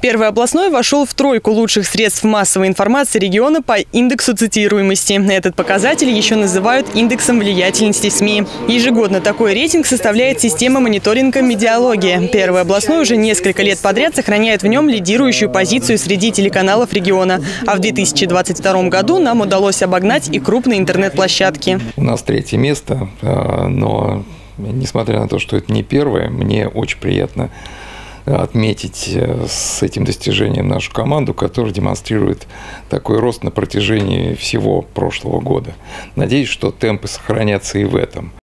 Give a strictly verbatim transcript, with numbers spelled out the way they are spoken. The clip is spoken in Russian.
Первый областной вошел в тройку лучших средств массовой информации региона по индексу цитируемости. Этот показатель еще называют индексом влиятельности СМИ. Ежегодно такой рейтинг составляет система мониторинга «Медиалогия». Первый областной уже несколько лет подряд сохраняет в нем лидирующую позицию среди телеканалов региона. А в две тысячи двадцать втором году нам удалось обогнать и крупные интернет-площадки. У нас третье место, но несмотря на то, что это не первое, мне очень приятно отметить с этим достижением нашу команду, которая демонстрирует такой рост на протяжении всего прошлого года. Надеюсь, что темпы сохранятся и в этом.